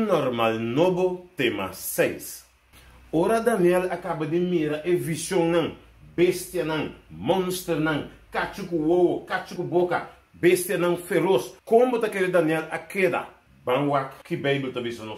normal novo tema 6. Ora Daniel acaba de mirar a visão não, bestia não, monstro não, cachuco uou, cachuco boca, bestia não feroz. Como tá querendo Daniel a queda? Banwak que Bíblia tá dizendo.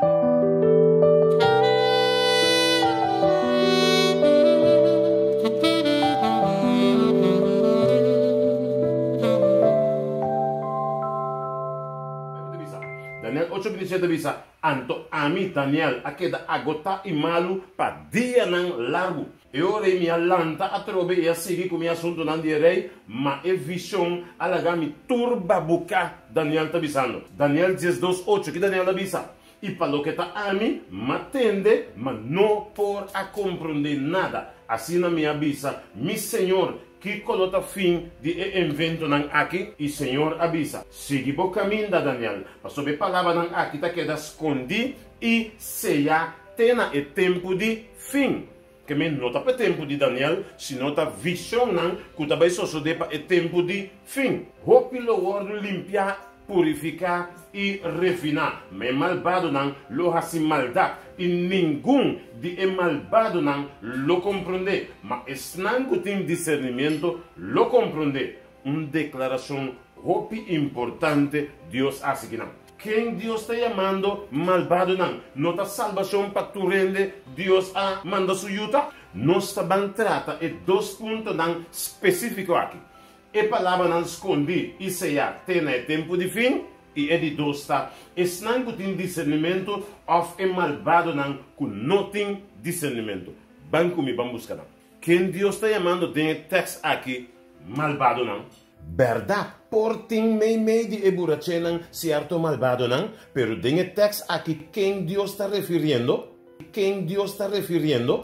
Daniel 8:27 bisa anto ami Daniel akeda agota imalu pa dia nang largo. Eu rei minha lanta a trobe e a seguir com minha assunto nan direi, ma e vision alagami turba buka Daniel tabisando. Daniel 10:2:8 que Daniel tabisa. E palo que tá ami, matende, mas não por a compreender nada. Assim na minha avisa, mi Senhor, que colota fim de evento nan aqui, e Senhor avisa. Sigue o caminho da Daniel. Mas sobre a palavra nan aqui, tá que escondi e seja tena e tempo de fim. Que me nota para tempo de Daniel, se nota visão nan, que também só de para tempo de fim. Hope lo word limpar, purificar e refinar. Me malvado não lo hace maldade e nenhum de malvado não lo compreende. Mas não tem discernimento lo compreende. Uma declaração hope importante Deus hace que não. Quem Deus está chamando malvado não. Nota salvação para tu rende Deus a manda sua yuta. Nós está trata e 2 pontos não específicos aqui. E palavra não escondi e seja tem tempo de fim e é de dosta. Es não tem discernimento of é malvado não tem discernimento. Banco me vamos buscar. Quem Deus está chamando tem texto aqui malvado não. Verdade. Porting meio de eburache não certo malvado não. Pero tem texto aqui quem Deus está referindo. Quem Deus está referindo.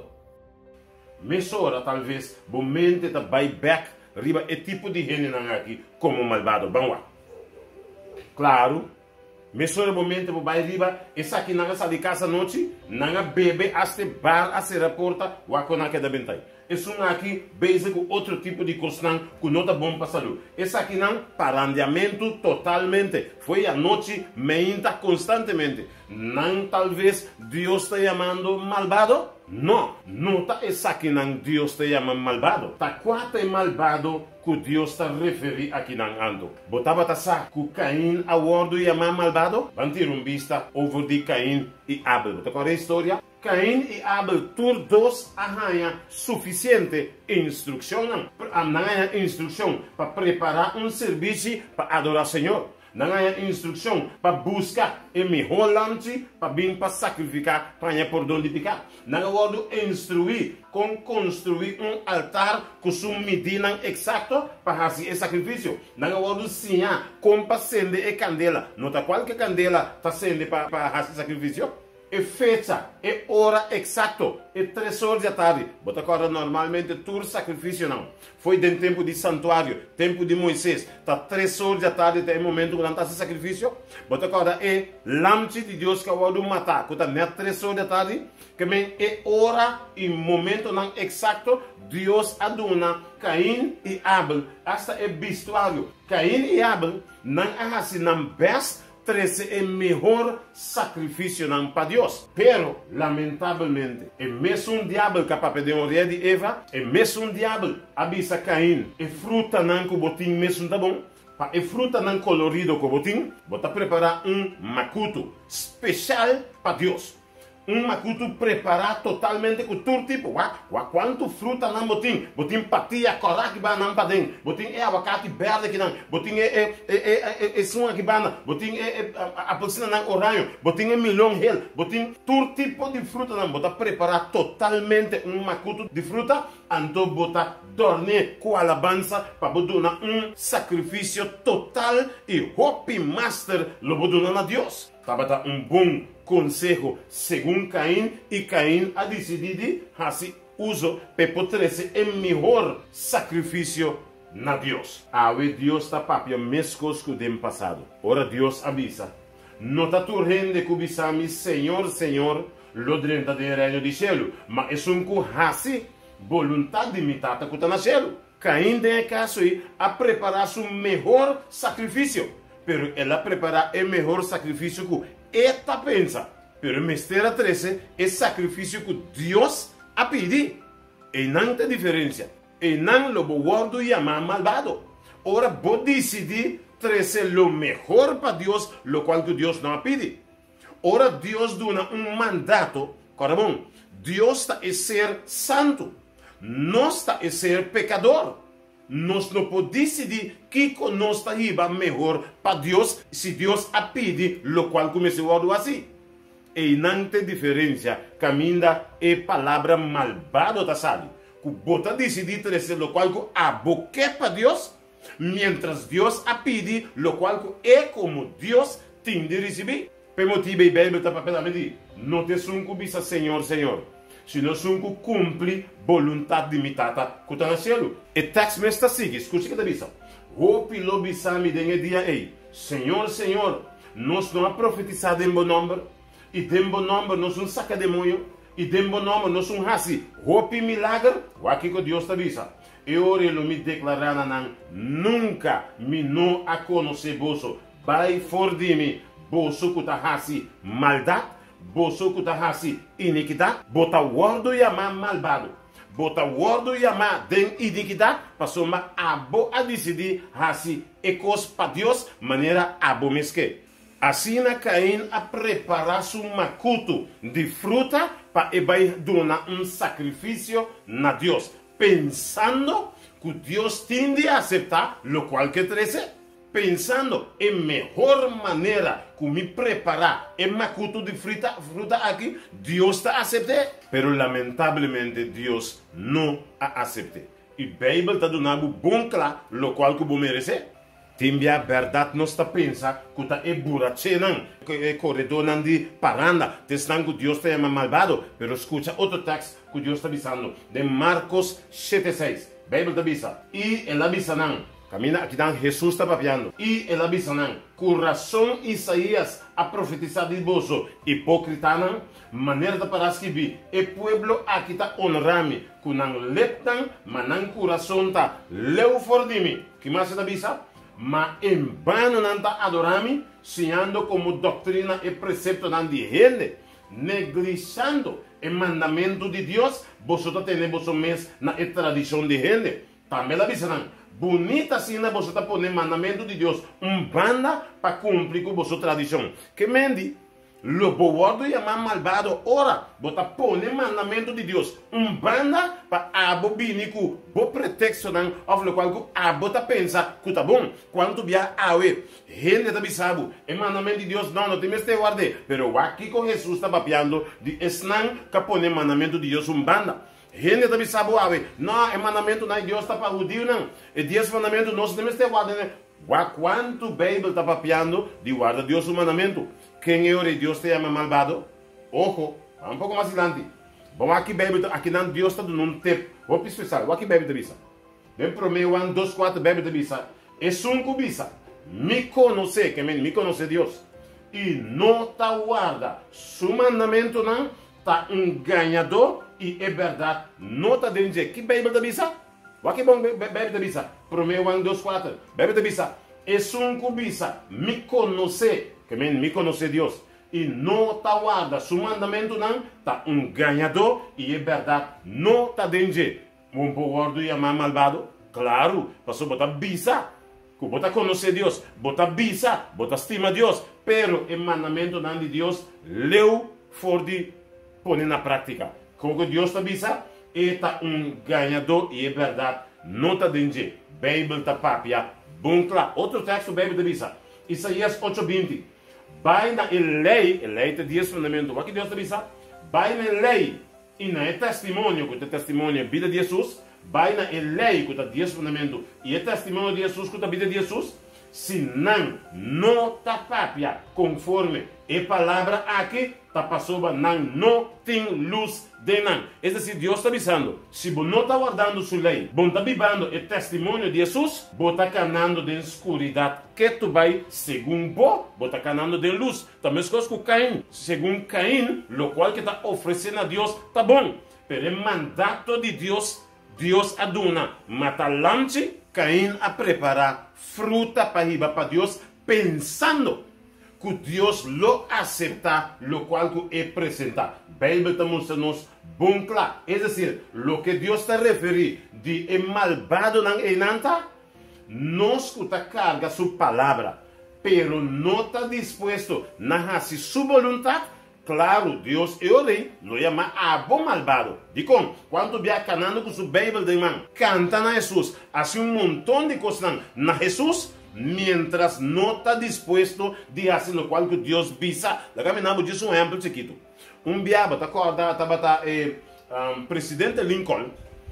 Mesora talvez momento tá by back riba é tipo de gente aqui como malvado. Vamos lá. Claro, mesmo momento que vai riba, essa aqui não sai de casa à noite, não bebe, até bar, a ser a porta, o acona que da bentai. Isso aqui, basic, outro tipo de coisa que não tá bom para a saúde. Essa aqui não, parandeamento totalmente. Foi a noite, meinta constantemente. Não, talvez, Deus está chamando malvado? Não, não está essa aqui não, Deus está chamando malvado. Tá quatro é malvado que Deus está referindo aqui não ando. Botava tá que Caim a word chamar malvado? Vamos ter vista over de Caim e Abel. Tá com a história? Caim e Abel, tur dois arranha suficiente instrução, instrução para preparar serviço para adorar o Senhor. Não há instrução para buscar o melhor lanche para vir para sacrificar para por onde picar. Não há instruir com construir altar com sua medida exata para fazer esse sacrifício. Não há ensinar como para acender a candela. Nota qualquer candela está acendendo para fazer sacrifício. E fecha, e hora exato, e 3 horas da tarde. Bota agora normalmente todo sacrifício não. Foi dentro do tempo de santuário, tempo de Moisés. Tá 3 horas da tarde, tem momento que não está esse sacrifício. Bota agora é lamte de Deus que eu vou matar. Que tá 3 horas da tarde, que é hora e momento não exato. Deus aduna Caim e Abel. Hasta é vestuário. Caim e Abel não é assim, não best. 13 é o melhor sacrifício para Deus. Pero, lamentavelmente, é mesmo diabo capaz de honrar de Eva, é mesmo diabo avisa Caim, é fruta não que o botim mesmo tá bom, é fruta não colorido que o botim, bota preparar macuto especial para Deus. Macuto preparado totalmente com todo tipo. Quanto fruta não botim? Botim patia, coraque, não padem. Botim abacate verde que não. Botim sunga que bana. Botim apelsina não oranho. Botim melão hel. Botim todo tipo de fruta não. Bota preparar totalmente macuto de fruta. Então bota dormir com alabança para botar sacrifício total e hope master lo botar a Deus. Tava bom conselho segundo Caim e Caim a decidido fazer uso para poder ser o melhor sacrifício na Deus. Awe Deus está papia mescos que o tempo passado. Ora Deus avisa. Não está tu rende cubisami Senhor, Senhor, lo drenta de reino de céu, mas é que hace vontade imitada que está no céu. Caim tem caso a preparar seu melhor sacrifício. Pero ela prepara o melhor sacrifício que esta pensa. Pero Mistera 13 é sacrifício que Deus a pedir. E não tem diferença. E não lo guardo e amar malvado. Ora, vos decidir trazer lo mejor para Deus, lo qual que Deus não pede. Ora, Deus dá mandato, corabom. Deus está a ser santo. Nós está a ser pecador. Nós não podemos decidir que nós está indo melhor para Deus, se Deus a pede, lo qual começou assim. E não tem diferença, caminha e palavra malvado da sabe. Que bota decidir trazer lo qual que aboque para Deus, mientras Deus a pede, lo qual que é como Deus tem de receber. Por motivo e Bíblia está para pedir, não te sunco bisa Senhor, Senhor, sino sunco cumpre vontade de mitata que está no céu. E texto me está assim, escute que está bisa. Hope lo bisa me dengue dia ei, Senhor, Senhor, nós não profetizado em bom nome, e em bom nome nós não saca demônio, e em bom nome nós não raci, hope milagre, o aqui que Deus está bisa. E ora ele me declarará não, nunca me não a conhecer bolso, vai for de mim. Boso que está assim maldade, boso que está assim iniquidade, bota guardo e amar malvado, bota guardo e amar den iniquidade, passou uma abo a decidir assim ecos para Deus, maneira abo mesque. Assim na Caim a preparar seu macuto de fruta para vai donar sacrifício na Deus, pensando que Deus tem de aceitar lo qual que trece. Pensando em melhor maneira que me preparar em macuto de fruta aqui, Deus está aceitando. Pero lamentavelmente Deus não a aceita. E a Bíblia está dando bom claro, lo qual que vou merecer. Também a verdade não está pensando que está buracendo, que é corredor de paranda, testando que Deus está malvado. Pero escuta outro texto que Deus está avisando, de Marcos 7:6. A Bíblia está avisando. E ela avisa não. Camina aqui está Jesus está papiando. E ela avisa não. Com razão Isaías a profetizar de bolso. Hipócrita não. Maneira de parar escrever. E pueblo aqui está honrando. Com não leptan, mas não coração está leu for de mim. Que mais ela avisa? Mas em vano não está adorando, sendo como doutrina e precepto não de gente. Negligenciando o mandamento de Deus. Vosotros tenemos vosotros na tradição de gente. Também ela avisa não. Bonita assim, você está pondo mandamento de Deus, banda para cumprir com a sua tradição. Que mendi, lo boardo e amar malvado, ora, você está pondo mandamento de Deus, banda para abobini com o pretexto, of lo qual abo está pensando que está bom, quanto via awe, gente está bisabo, o mandamento de Deus não tem mais que guardar, pero aqui com Jesus está papiando de esnan que pone mandamento de Deus, banda. Gente também sabe, não, é mandamento não, Deus está para o Deus não. E 10 mandamentos nós temos que guardar. Quanto a Bíblia está papiando de guardar Deus o mandamento? Quem é o Deus te ama malvado? Ojo, um pouco mais adiante. Bom, aqui Bíblia, aqui não Deus está dando um tempo. Vou pesquisar, aqui Bíblia está bisa. Vem para mim, 1, 2, 4, Bíblia está bisa. É 5 bisa. Me conhece, que me conhece Deus. E não está guarda. Su mandamento não está enganador. E é verdade, não está dentro de que Bíblia da bisa? O que bom Bíblia da bisa? Promeu 1, 2, 4. Bíblia da bisa. É 5 bisa. Me conhece, que me conhece Deus. E não está guarda. Su mandamento não está enganador. E é verdade, não está dentro de um povo e amar malvado. Claro, passou a botar bisa. Que bota conhecer Deus. Bota bisa. Bota estima Deus. Pero o mandamento não de Deus leu for de pôr na prática. Como Deus te avisa, está ganhador e é verdade, não está dentro. Bíblia está papia, bom claro. Outro texto, Bíblia te avisa, Isaías 8:20. Vai na lei tem 10 mandamentos. O que Deus te avisa? Vai na lei e na testemunho, que é testemunho da vida de Jesus. Vai na lei, que é 10 mandamentos, e é testemunho de Jesus, que é a vida de Jesus. Se não está papia, conforme a palavra aqui, está passando, não tem luz de não. É decir, Deus está avisando, se você não está guardando sua lei, você está vivendo o testemunho de Jesus, você está caminhando de escuridade, que tu vai, segundo você está caminhando de luz. Também as coisas com Caim, segundo Caim, o qual que está oferecendo a Deus, está bom. Pero o mandato de Deus, Deus aduna, mata lanche, Caim a preparar fruta para ir para Deus, pensando que Deus lo acepta, lo cual que é apresenta. Bíblia está mostrando-nos bom claro. É decir, lo que Deus está referindo de malvado não é nada, nós que está carga sua palavra, pero não está disposto a fazer sua vontade. Claro, Deus é o rei, lo chama a bom malvado. Digo, quando via canando com sua Bíblia de mão, canta na Jesus, hace montão de coisas na Jesus, mientras não está disposto de fazer o qual que Deus visa. Da caminhamos disso um exemplo chiquito. Biaba, estava presidente Lincoln,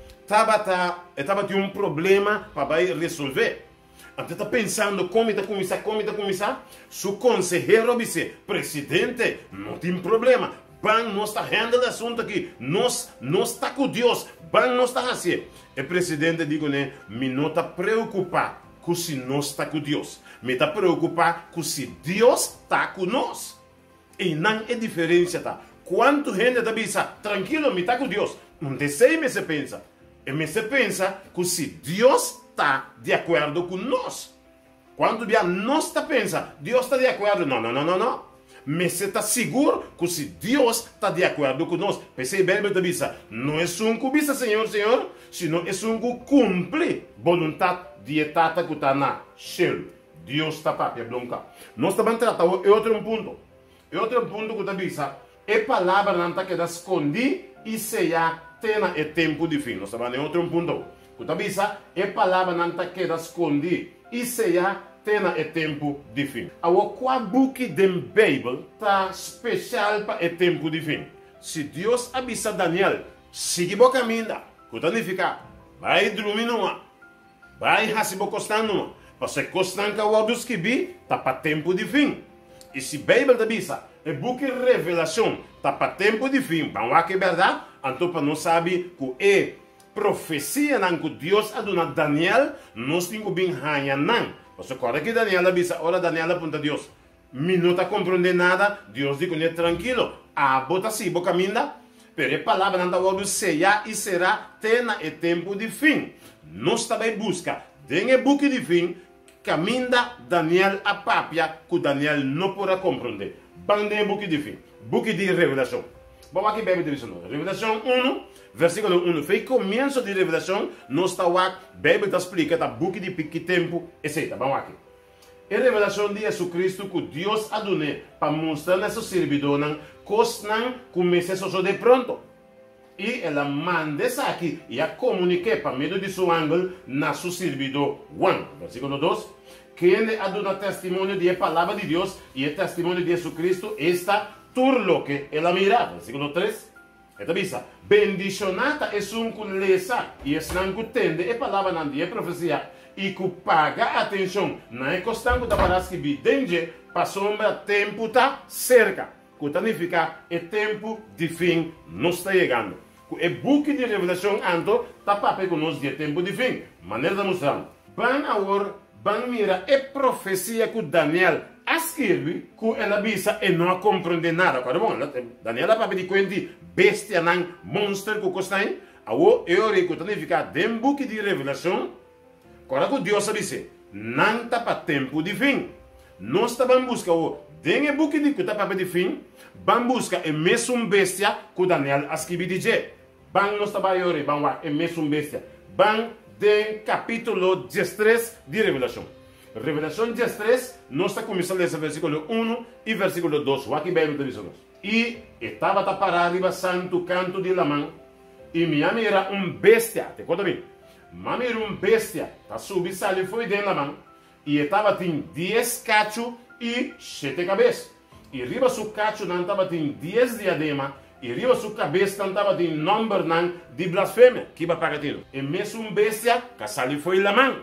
estava tendo problema para resolver. Então está pensando como está começar. Seu conselheiro disse, presidente, não tem problema. Vamos nós está handling o assunto aqui. Nós está com Deus. Vamos nós está assim. O presidente digo, né, me não está preocupado com se nós está com Deus. Me está preocupado com se Deus está com nós. E não é diferença, tá? Quanto gente está pensando, tranquilo, me está com Deus. Não sei, me se pensa. E me se pensa que se Deus está de acordo com nós. Quando nós está pensando, Deus está de acordo. Não. Mas você está seguro que se Deus está de acordo com nós. Pensei bem, não é um cubista, Senhor, senão é um que cumpre a vontade de etata que está na céu. Deus está para blanca. Nós estamos tratando outro ponto. Outro ponto que está dizendo, é palavra não está queda escondida e se já tem o tempo de fim. Nós estamos em outro ponto. Que está dizendo, é palavra não está queda escondida e se já tem o tempo de fim. Agora, qual book da Bíblia está especial para o tempo de fim? Se Deus avisa Daniel, siga o caminho, que está ficar, vai dormir numa, vai fazer o costando numa, porque costando que o dos que vi, está para tempo de fim. E se a Bíblia avisa, o book de Revelação está para tempo de fim, vamos lá que é verdade, então para não saber que é profecia que Deus a dado Daniel, nós temos bem ranha não. Você corre que Daniel avisa, ora Daniel apunta a Deus. Me não está compreendendo nada, Deus diz que tranquilo, a bota sim, boca minda, pero a palavra não está ouvindo, será e será, tem o tempo de fim. Nós também busca, tem o book de fim, caminda Daniel a papia, que Daniel não poderá compreender. Bande o book de fim, book de Revelação. Vamos aqui, Bíblia de Revelação 1, versículo 1. Foi começo de Revelação, nós está lá, a Bíblia está explicando, o book de que tempo, etc. Vamos aqui. A revelação de Jesus Cristo que Deus ha dado para mostrar a seus servidores, coisas começam só de pronto. E ela manda isso aqui e a comunicar para meio de seu ângulo na seu servidor 1. Versículo 2. Quem ha dado testemunho de palavra de Deus e o testemunho de Jesus Cristo está tudo lo que ela mira. Versículo 3. Esta visa, bendicionata é um que lesa e é um que tende a palavra não de profecia e que paga atenção. Não é questão que para que vidente para sombra tempo está cerca. Que significa é tempo de fim não está chegando. O book de Revelação ando está para conosco de tempo de fim. Maneira de mostrar. Van agora, van mira é profecia que Daniel escreve que ela visa e não compreende nada. Daniel a papai de quanti bestia não monstro que costain. Agora eu recuto significa dem book de Revelação. Agora que Deus disse, não está para tempo de fim. Nós estamos buscando den o book de que está para de fim. Vamos buscar a mesma bestia que Daniel escreve de Jé. Vamos nós trabalhar, vamos lá, a mesma bestia. Vamos den capítulo 13 de Revelação. Revelação 13, nós estamos começando esse versículo 1 e versículo 2. Aqui bem no televisor. E estava para arriba santo canto de Lamã. E minha era bestia. Te conta bem. Mami era bestia. Tá subindo ali foi dentro da mão. E estava tem 10 cachos e 7 cabeças. E riba su cacho não estava tem 10 diadema. E riba su cabeça não estava tem número de blasfêmia. Que vai para tiro. E mesmo bestia, que ali foi la mão.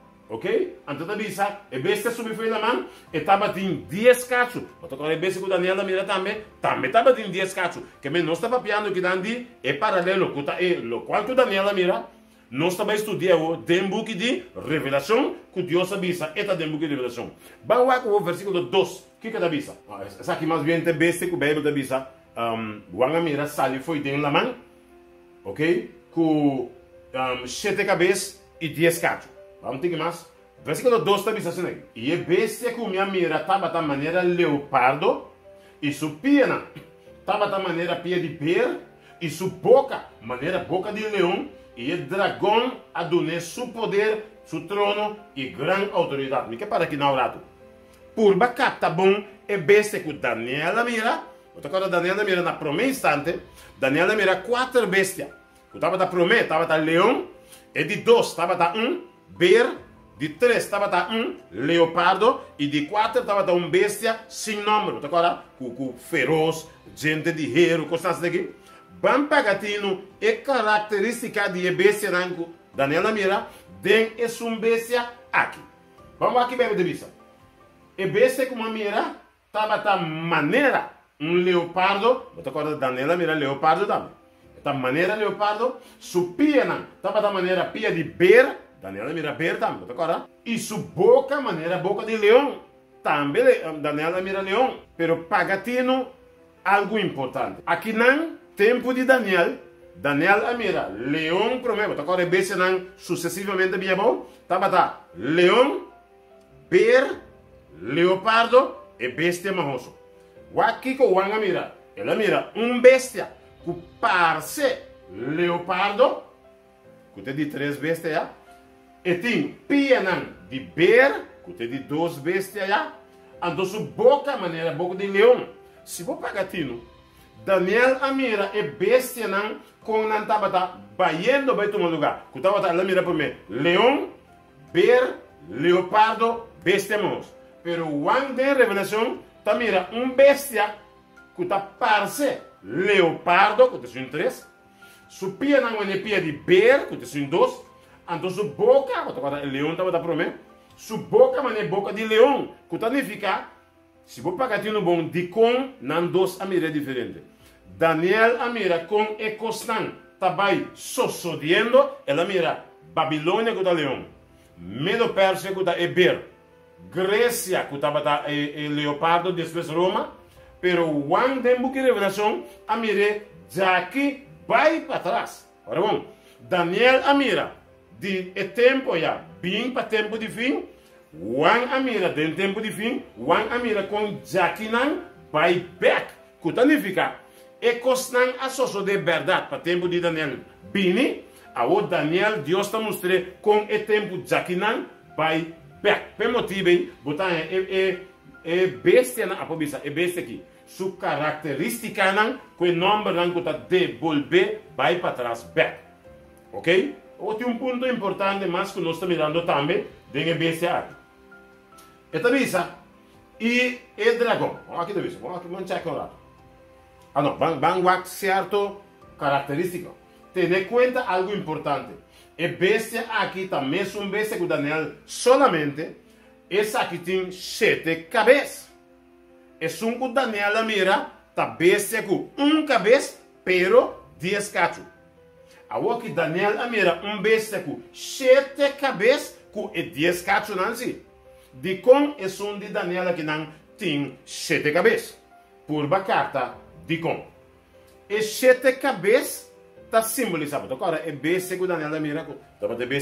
Ok? Então da bisa, a bestia subiu foi la mão. E estava tem 10 cachos. Mas agora a bestia que o Daniel mira também estava tem 10 cachos. Que não estava piando que dandi é paralelo. O qual que o Daniel mira. Nós também estudamos o book de Revelação, que Deus avisa, é o book de Revelação. Vamos lá com o versículo 2. O que é avisa? Essa aqui mais bem é besta que o Bíblia avisa. Quando a mira sali foi dentro da mão, ok? Com 7 cabeças e 10 cachos. Vamos ter que mais. Versículo 2 está dizendo assim. E a bestia que minha mira estava da maneira leopardo, e sua pena estava da maneira pia de bear, e sua boca, maneira boca de leão, e o dragão adornou seu poder, seu trono e grande autoridade. Me que para aqui na orato. Por bacap, tá bom, é bestia que Daniela mira, outra coisa, Daniela mira na primeira instante, Daniela mira 4 bestias. Que estava da primeira, estava da leão, e de 2 estava da bear, de 3 estava da leopardo, e de 4 estava da bestia sem número, tá agora? Com feroz, gente de guerreiro, coisas daqui. Bam pagatino é característica de bestia nanco. Daniela mira, den é uma bestia aqui. Vamos aqui bem de vista. E bestia como mira, estava da maneira leopardo, tá agora? Daniela mira leopardo também. Da maneira leopardo, su pia estava da maneira pia de bear, Daniela mira bear também, tá agora? E su boca, maneira boca de leão, também Daniela mira leão. Pero pagatino, algo importante. Aqui não, tempo de Daniel mira leão primeiro, tá agora? Bestia não sucessivamente bem bom, estava da leão, bear, leopardo e bestia marroso. Aqui com o Wanga mira, ela mira bestia que parece leopardo, que tem de 3 bestias já, e tem pianan de bear, que tem de 2 bestias já, então sua boca, maneira boca de leão. Se você pagatino, Daniel mira é bestia não, com não estava baiando para tomar lugar, que estava ela mira para mim, leão, bear, leopardo, bestia mons. Pero o Wang de revelação, tá mira bestia que tá parece leopardo, que tem 3, su pia não é pia de bear, que tem 2, então su boca, o leão estava da promessa, su boca é boca de leão, que significa, se você pagar no bom de com, não 2 amira diferente. Daniel amira com e costan, tabai sosodiendo, ela mira Babilônia que tá leão, Medo Pérsia que tá bear, Grécia que estava da leopardo, depois Roma. Pero Wang de book de revelação, amire daqui vai para trás. Ora bom, Daniel amira de tempo já, bem para tempo de fim. Wang amira de tempo de fim. Wang amira com daqui não vai back. Que significa é costan associo de verdade para tempo de Daniel. Bini, a o Daniel Deus está mostrando com o tempo daqui não vai back. Por motivo, botar bestia na apobisa, bestia aqui. Sua característica não, que o nome não está devolver, vai para trás, back. Ok? Outro ponto importante, mas que nós estamos mirando também, de bestia aqui. Esta visa, e o dragão. Vamos aqui, vamos checar lá. Ah, não, vamos certo característica. Tenha em conta algo importante. A bestia aqui também é uma bestia que Daniel solamente, essa aqui tem 7 cabeças. É que Daniel mira, tá bestia com cabeça, pero 10 cachos. Agora que Daniel mira bestia com 7 cabeças, com 10 cachos não se. De com é de Daniel que não tem 7 cabeças. Por uma carta de com. E 7 cabeças está simbolizado. Agora é bestia que Daniel mira, estava de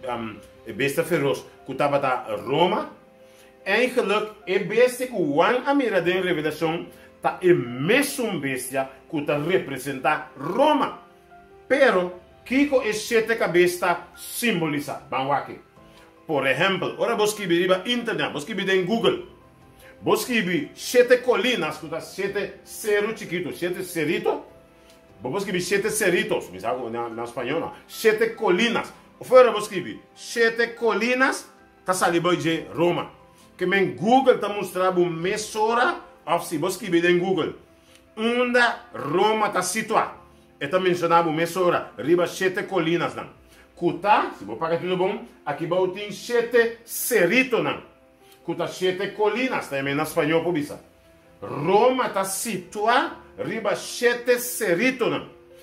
bestia feroz, que estava da Roma. Eigenlijk é bestia que o Wang amira de revelação tá é mesmo bestia que tá representa Roma. Pero Kiko é 7 cabeças simboliza. Vamos aqui. Por exemplo, ora você escreve na internet, você escreve em Google. Você escreve 7 colinas, que tá 7 cerros chiquitos, 7 cerritos. Você escreve 7 cerritos, me sabe na espanhol, 7 colinas. Fora você escreve 7 colinas, tá saliendo de Roma. Que em Google está mostrando uma mesura, ou se você escrever em Google, onde Roma está situada. Está mencionando uma mesura, riba 7 colinas. Kuta, se você pagar tudo bom, aqui vai ter 7 cerritos. Kuta 7 colinas, também na espanhol, por isso. Roma está situada, riba 7 cerritos.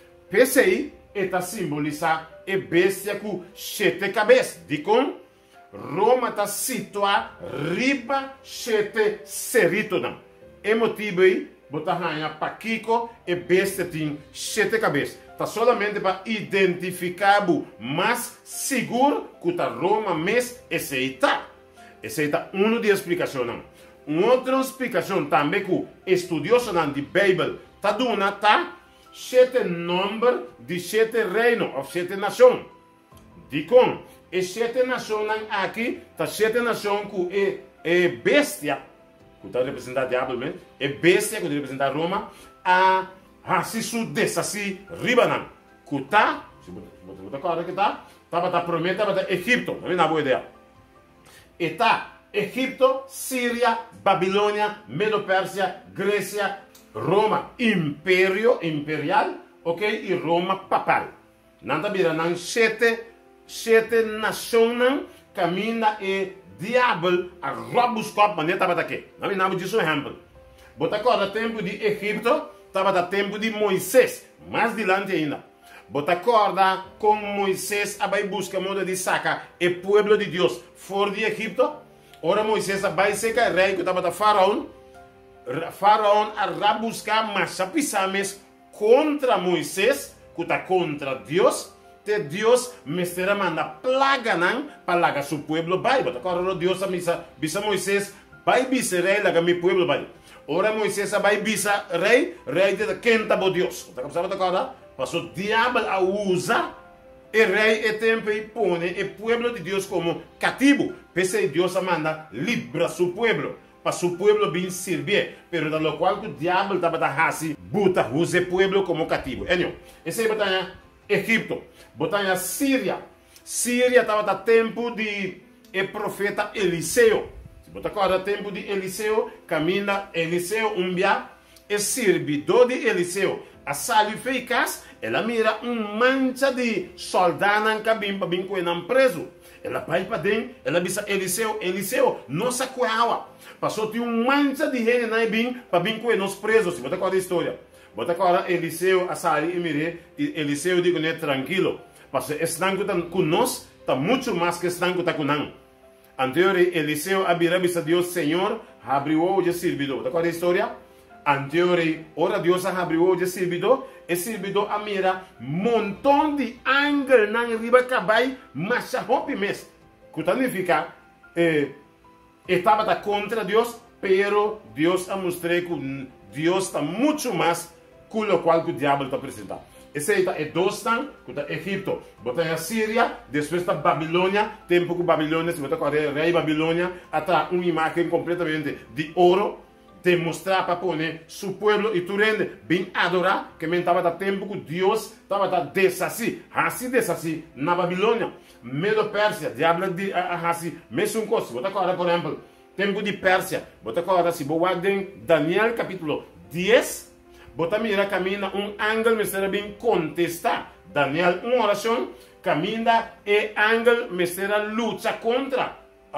PCI está simbolizando a bestia com 7 cabeças. De com Roma está situada riba 7 cerritos. É motivo aí, botar na Paquico e bestia tem 7 cabeças. Está solamente para identificar, mas seguro que Roma mesmo é está. Essa é uma de explicações. Uma outra explicação também que estudioso na Bíblia está dando, tá? 7 números de 7 reinos, ou 7 nações. Dicom, e 7 nações aqui, tá 7 nações que é bestia, que está representando o diabo, né? É bestia que representa Roma, a Hasisu desasi ribanan, que está, se você está que tá promete, tá Egipto, não é uma boa ideia. E tá Egipto, Síria, Babilônia, Medo-Pérsia, Grécia, Roma, imperial, ok? E Roma papal. Nanta bira nan sete nações caminha e diabo a robuscop maneta batake. Não me namo disso exemplo. Bota agora tempo de Egipto, estava da tempo de Moisés, mais adiante ainda. Bota acorda com Moisés a vai buscar modo de sacar o povo de Deus fora de Egipto. Ora Moisés vai secar rei que estava da Faraó. Faraó a buscar massa pisames contra Moisés, que está contra Deus. Te Deus me será manda plaga nan para lagar seu povo vai. Bota acorda Deus a bisa Moisés vai bisa rei lagar meu povo vai. Ora Moisés vai bisa rei de quenta bo Deus. Bota acorda? Passou diabo a usa e rei e tempo e põe o povo de Deus como cativo. Pese Deus a manda libra seu povo. Para seu povo bem servir. Pero da lo qual que o diabo estava da hasi, buta usa o povo como cativo. Esse é batalha Egipto. Batalha Síria. Síria estava da tempo de o profeta Eliseu. Se botar agora tempo de Eliseu, caminha Eliseu dia, e servidor de Eliseu. A sali feicas, ela mira mancha de soldado que vem para vir com ele preso. Ela vai para dentro, ela diz a Eliseu, não sacoava. Passou de mancha de gente na vim para vir com ele presos. Bota agora a história. Bota agora Eliseu a sali e mire, Eliseu digo né tranquilo. Porque estão com nós, está muito mais que estão com nós. Anterior Eliseu abrirá a Deus, Senhor, abriu o servidor. Bota agora a história. Anterior, ora Deus abriu o servidor, e servidor a mira montão de ángeles na riba cabai, mas a roupa mesmo. Que significa, estava contra Deus, pero Deus a mostrou que Deus está muito mais com o qual que o diabo está apresentando. Esse é Dostan, que está Egipto, bota a Síria, depois está Babilônia, tempo que Babilônia, se bota com o rei Babilônia, atrás uma imagem completamente de ouro, demonstrar para pôr seu povo e tu rende bem adorar, que estava da tempo que Deus estava da desassi na Babilônia, Medo-Pérsia, diabo de assim, mesmo coisa, bota agora, por exemplo, tempo de Pérsia, bota agora, se boa Daniel capítulo 10, bota mira, caminha ángel, me será bem contestar, Daniel, uma oração, caminha e ángel, me será luta contra,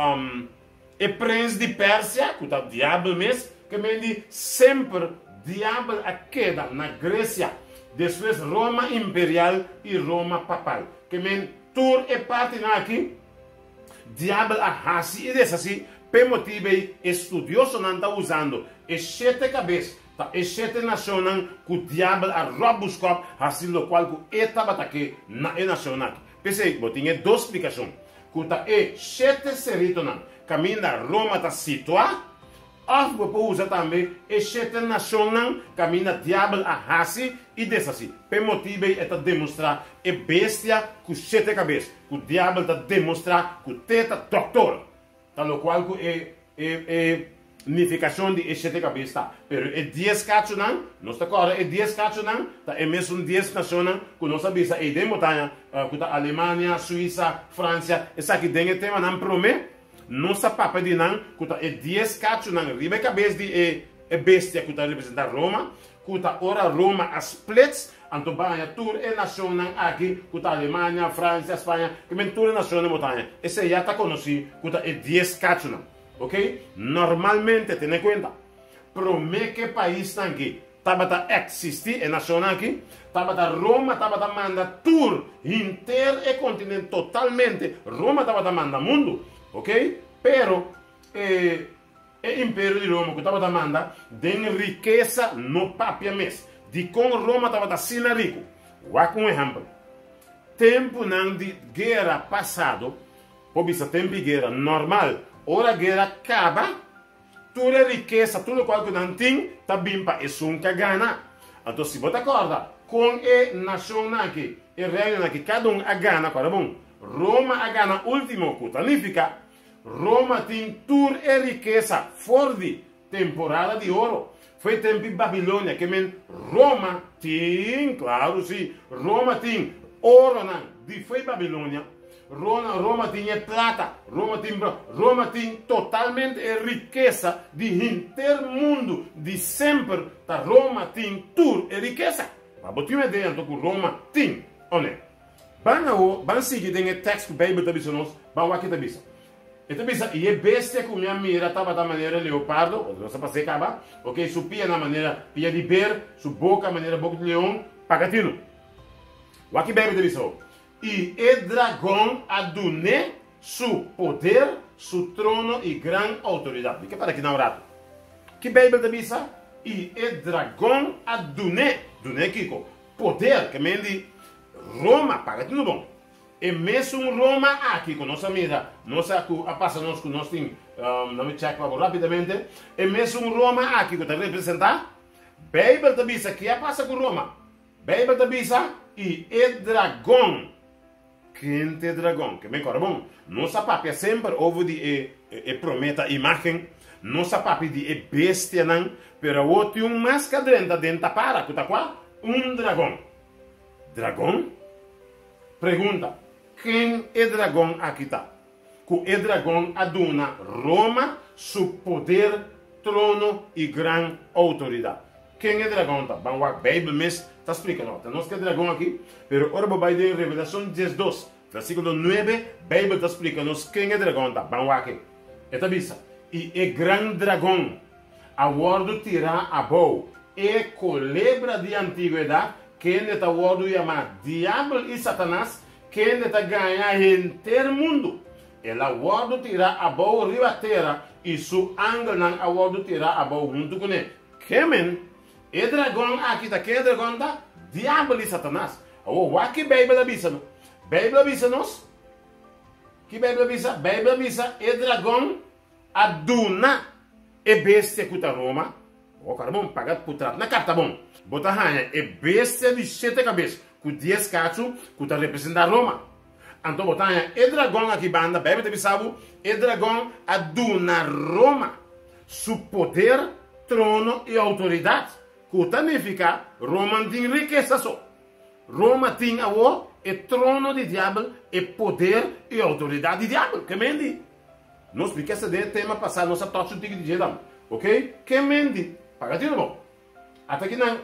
e príncipe de Pérsia, que está diabo mesmo, que me diz sempre diabo a queda na Grécia, depois Roma imperial e Roma papal. Que me tur e parte aqui, diabo a hasi e desassi, per motivo estudioso não está usando, e 7 cabeças, e 7 nações que o diabo a robuscop, assim lo qual que estava aqui na nação aqui. Pensei, eu tinha 2 explicações, que está e 7 seritos, caminha Roma está situada, of we usa também e 7 nações caminha diabo a hasi e desassi. Per motivo é para demonstrar e bestia com 7 cabeças. O diabo está demonstrar que teta doutor. Tal qual que é unificação de 7 cabeças. Pero é 10 cachos não, nós agora é 10 cachos não, é mesmo 10 nações que nós sabemos é de montanha, que a Alemanha, Suíça, França, essa aqui tem o tema não promete. Nossa papa de nan, que é 10 cachos nan, riba cabeça de bestia que representa Roma, que ora Roma as splits, anto banha tur e nação nan aqui, que Alemanha, França, Espanha, que men tur e nação de montanha. Esse já está conhecido, que é 10 cachos nan, ok? Normalmente, tenha conta, promete que país nan aqui, tabata existir e nação aqui, tabata Roma, tabata manda tur, inteiro e continente totalmente, Roma tabata manda mundo, ok? Pero o Império de Roma que estava demandando tem riqueza no papia mês. De com Roma estava assim rico. Vou dar um exemplo. Tempo de guerra passado, por isso tempo de guerra normal, ora a guerra acaba, toda a riqueza, tudo qual que não tem, tá bem para é um cagana. Então, se você acorda com a nação aqui, e reino aqui, cada um a gana, agora bom, Roma a gana último, que significa, Roma tem toda a riqueza forte, temporada de ouro. Foi tempo de Babilônia, que men Roma tem, claro, sim, Roma tem ouro, não, de foi Babilônia. Roma tinha plata, Roma tem totalmente a riqueza de intermundo, de sempre, tá Roma tem tudo a riqueza. Para botar uma ideia, então, que Roma tem, olha, vamos seguir o texto que a Bíblia está dizendo, vamos aqui está dizendo. Então, e a bestia que minha mira estava da maneira leopardo, não sei para se acabar, ok, su pia na maneira pia de ber, su boca maneira boca de leão, pagatino. O aqui a Bíblia está dizendo. E o dragão aduné su poder, su trono e grande autoridade. Que para aqui na orado. Que Bíblia está dizendo? E o dragão aduné, duné Kiko, poder, que mendi Roma, pagatino bom. E mesmo Roma aqui, com nossa mira, nossa passa nós com nós tem, não me check rapidamente, e mesmo Roma aqui, que está representando, Bíblia está dizendo que passa com Roma. Bíblia está dizendo, e o dragão, quem é dragão? Que bem, agora bom, nossa papi sempre ouve de prometa imagem, nossa papi de bestia, não, pero o tem mais cadrenta dentro para, que está qual? Dragão. Dragão? Pergunta. Quem é dragão aqui está? Que o dragão aduna Roma, seu poder, trono e grande autoridade. Quem é dragão? Vamos a Bíblia mesmo está explicando. Nós que é dragão aqui, pero agora vai em Revelação 12, versículo 9, a Bíblia está explicando quem é dragão. Vamos aqui. Esta visa. E é grande dragão, a wordo tirar a boa, é culebra de antiguidade, quem é a wordo chamar diabo e Satanás, quem está ganhando inteiro mundo. Ela wordo tirar a boa riba terra e su ângulo não a wordo tirar a boa junto com ele. Quem é dragão aqui está? Quem é dragão está? Diabo e Satanás. O aqui Bíblia avisa. Bíblia avisa nós. Que Bíblia avisa? Bíblia avisa é dragão aduna é bestia que está Roma. O cara bom pagar por trás. Na carta bom. Bota ranha é bestia de 7 cabeças. Com 10 cachos que está representando Roma. Então, botanha, é dragão aqui, banda, bebe te bisabo, é dragão aduna Roma, seu poder, trono e autoridade. Que significa, Roma tem riqueza só. Roma tem é trono de diabo, é poder e autoridade de diabo. Que mendi? Não explica esse tema passado, nossa tocha de dizer, ok? Que mendi? Pagatino bom. Até que não,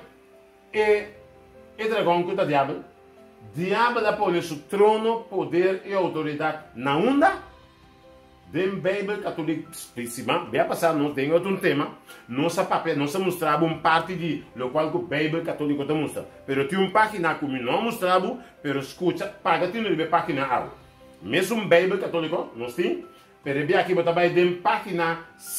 é dragão que está diabo. Diabo da põe seu trono, poder e autoridade na onda. Dem Bíblia católica principal, bem passar nós tem outro tema, nossa papel, nossa mostrava parte de lo qual que Bíblia católica te mostra. Pero tem página que não mostrava, pero escuta, paga tem uma página algo. Mesmo Bíblia católica, nós tem, pero bem aqui botar dem página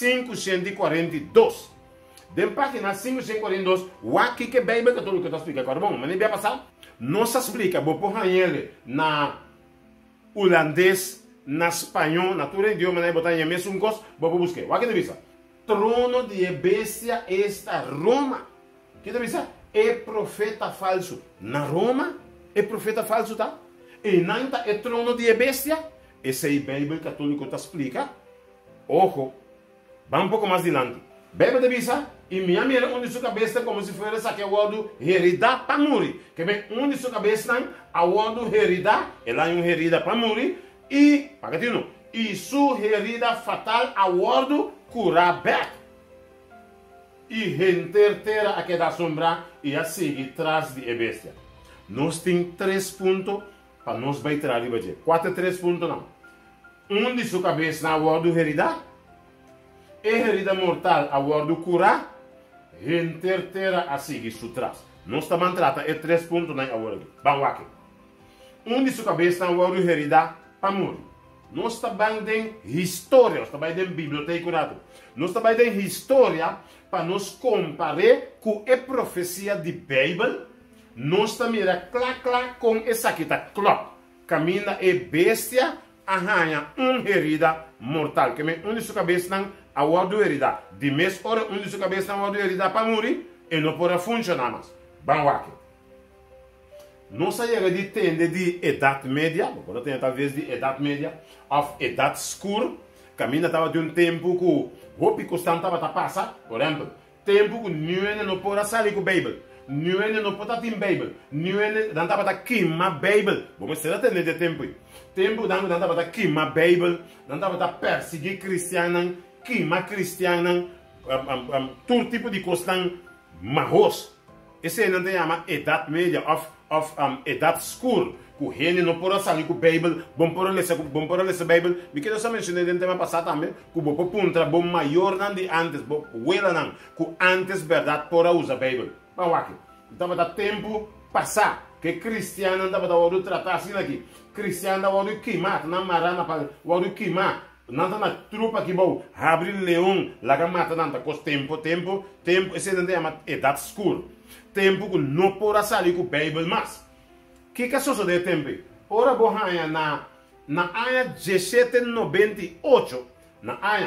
542. Dem página 542, o aqui que Bíblia católica te explica, agora bom, mas bem passar. Não se explica, vou pôr ele na holandês, na espanhol, na todo idioma, né? Botar em mesmo coisa, vou buscar. O que te visa? Trono de bestia esta Roma. O que te visa? É profeta falso. Na Roma, é profeta falso, tá? E não é trono de bestia. Esse aí, Bíblia católica te explica. Ojo, vamos um pouco mais adiante. Bíblia te visa? E minha mira onde sua cabeça como se fosse aqui o word herida para morrer. Que bem onde sua cabeça não a word herida, ela é uma herida para morrer e pagatino. E sua herida fatal a word curar back. E rentertera aquela sombra e a seguir atrás de bestia. Nós tem 3 pontos para nós vai trazer hoje. 3 pontos não. Onde sua cabeça na word herida, herida mortal a word curar. Rentertera a seguir sutras. Nós também trata 3 pontos na agora. Vamos aqui. Onde sua cabeça na hora de herida para morrer. Nós também tem história, nós também tem biblioteca, nós também tem história para nos comparar com a profecia de Bíblia. Nós também é claro com essa aqui tá claro. Caminha é bestia arranha herida mortal. Que me de sua cabeça não a guarda herida. De mês hora de sua cabeça não a guarda herida para morrer e não pode funcionar mais. Banwake. Não saia de tende de idade média, agora tem talvez de idade média, ou idade escura. Caminha estava de tempo que o pico estava a passar, por exemplo, tempo que não pode sair com a Bíblia. Não pode ter Bíblia. Não estava a queimar a Bíblia. Vamos ser atender de tempo. Tempo não estava a queimar a Bíblia. Não estava a perseguir cristianos, queimar cristianos, todo tipo de coisa marros. Esse não tem chama idade média, ou idade escura. Que o reino não pode sair com a Bíblia. Bom por ler a Bíblia. Me quero só mencionar no tema passado também. Que o bom ponto bom maior não de antes, bom well não. Que antes verdade pode usar a Bíblia. Vamos aqui. Então dá tempo passar que cristiano estava a tratar assim aqui. Cristiano estava a queimar, na marana para o queimar. Não está na trupa que vai abrir leão, lá que mata não está tempo. Esse não tem uma idade escura. Tempo que não pode sair com a Bíblia mais. O que é isso de tempo? Ora bohanha na ano 1798, na ano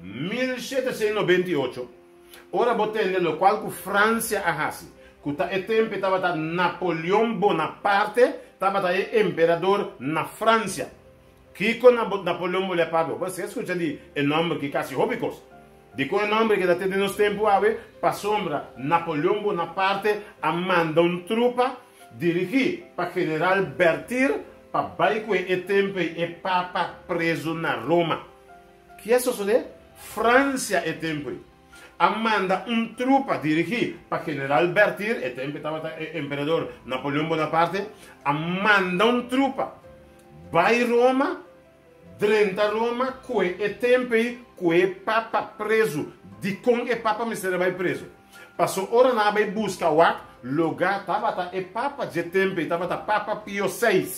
1798, ora botende no qual que França arrasi. Que o tempo estava Napoleão Bonaparte, estava imperador na França. Que com Napoleão Bonaparte, você escuta de nome que quase róbicos. De com o nome que está tendo nos tempos, para sombra, Napoleão Bonaparte manda trupa dirigir para General Bertir, para baixo o tempo e Papa preso na Roma. Que é isso de França é tempo. Manda trupa dirigir para General Bertir, e tempo estava imperador Napoleão Bonaparte, manda trupa vai Roma, drenta Roma, que tempo que Papa preso, de com o Papa mistério vai preso. Passou hora na vai buscar o lugar estava e Papa de tempo estava Papa Pio VI.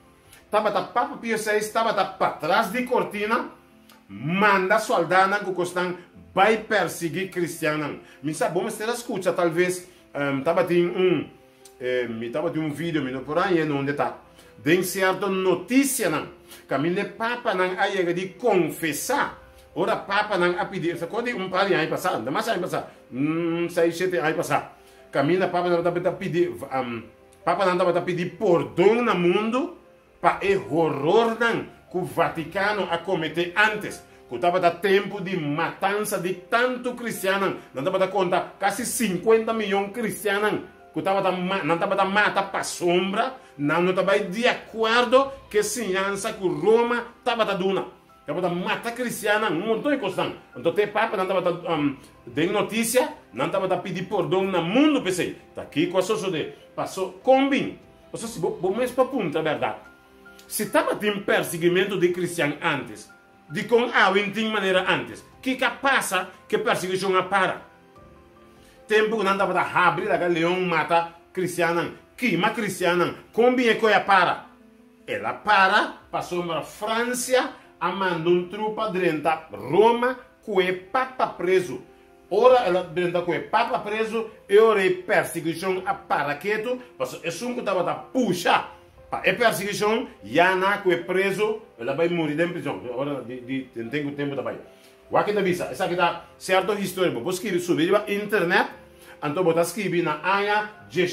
Papa Pio VI estava para trás de cortina, manda soldado que costam vai perseguir cristianos. Me sabe, vamos ter a escuta, talvez, estava tem um vídeo, me não por aí, onde está. Tem certa notícia, não. Que o Papa não aí de confessar. Ora, Papa não a pedir, quando par de anos passar, não mais anos passar, 6, 7 anos passar. Caminha, Papa não estava a pedir, Papa não estava a pedir perdão no mundo para o horror que o Vaticano a cometer antes. Que estava a tempo de matança de tanto cristiano, não estava a contar quase 50 milhões de cristianos. Que não estava a matar para sombra, não estava de acordo que a ciência que Roma estava a dando. Estava a matar cristianos, um montão de coisas. Então, o Papa não estava a dar notícia, não estava a pedir perdão no mundo, pensei. Está aqui com a sociedade. Passou, combin. Ou seja, vamos para ponto, é verdade. Se estava tendo perseguimento de cristianos antes, de com a maneira antes, que passa que a perseguição para? Tempo que não estava a abrir, a leão mata cristiano, queima cristiano, combin é que para? Ela passou para a França, mandou trupa dentro Roma, com o Papa preso. Ora, ela dentro com o Papa preso, e ora a perseguição a paraqueto, porque é que estava a puxar. A perseguição, já na com o preso, ela vai morrer em prisão. Agora, tem tempo também. O que está vista? Essa aqui está certa história. Você escrever subir na internet, então você escrever na ano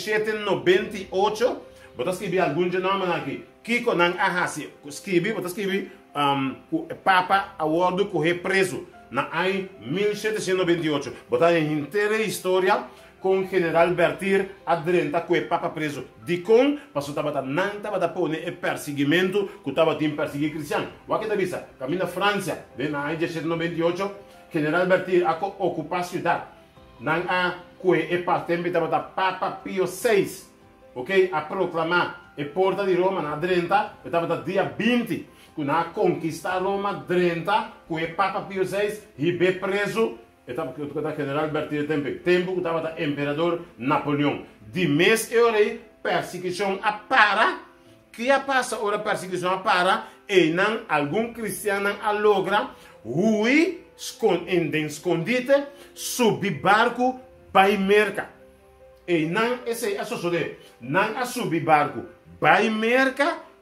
1798, você escrever algum nome aqui. Kiko não arrasi. Escrever, você escrever o Papa a bordo correr preso na ano 1798. Você tem inteira história com o General Bertir adrenta com o Papa preso. De com, passou não estava a pôr o perseguimento que estava a perseguir cristiano. O que está vista? Caminho na França, na ano 1798, General Bertir ocupa a cidade. Não há que o tempo estava Papa Pio VI, ok? A proclamar a porta de Roma na drenta, estava dia 20, que na conquistar Roma drenta, com o Papa Pio VI e bem preso. Estava o General Bertir tempo que estava o imperador Napoleão. De mês e hora perseguição a para, que a passa hora perseguição a para, e não algum cristiano a logra, rui, escondite, subir barco, vai merca. E não esse é suceder, não a subir barco, vai merca,